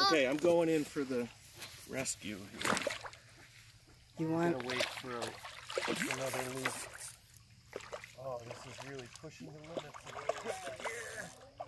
Okay, I'm going in for the rescue. You want? I'm gonna wait for another loop. Oh, this is really pushing the limits of the equipment here.